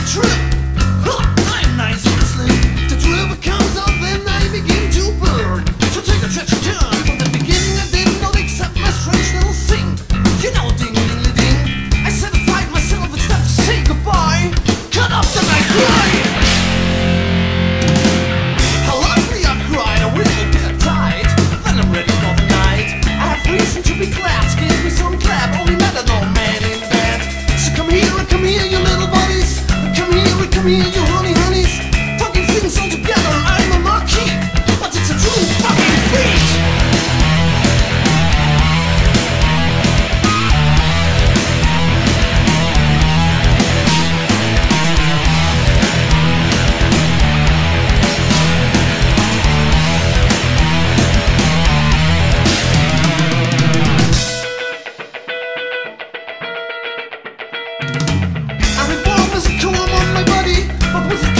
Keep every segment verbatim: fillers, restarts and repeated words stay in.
trip. Huh, I'm nice honestly. The river comes up and I begin to burn. So take a tragic turn. From the beginning I didn't know except my strange little thing. You know, ding ding ding ding. I satisfied myself, it's time to say goodbye. Cut off then I cry. How lovely I cried, I really get tight. Then I'm ready for the night. I have reason to be glad. Give me some clap, only matter no man in bed. So come here and come here, you little buddies. Come here and come here, you honey honeys. Fucking things all together, I'm a monkey, but it's a true fucking feat.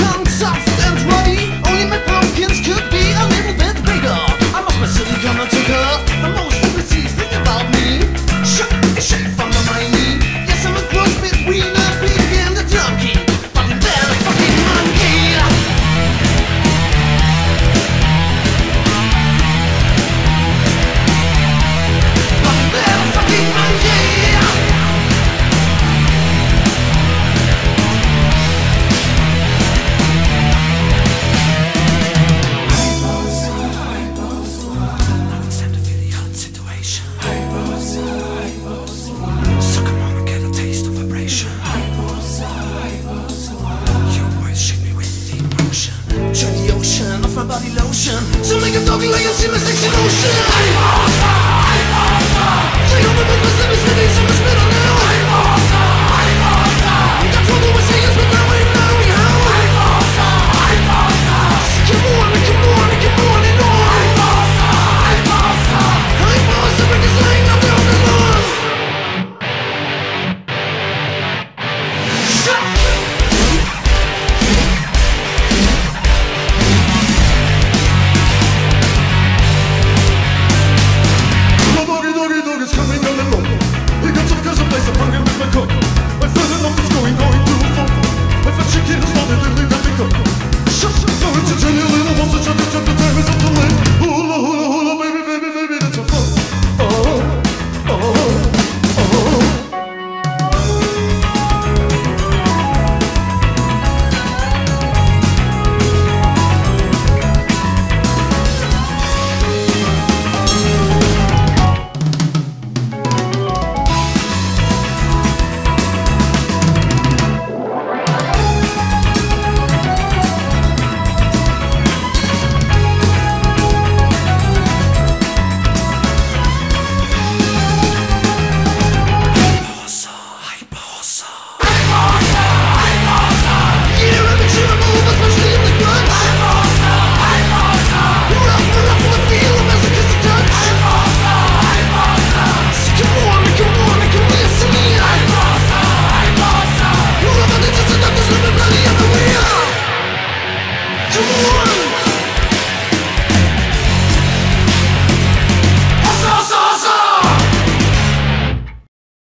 Soft and ruddy, only my pumpkins could be a little bit bigger. I must be silly, gonna take a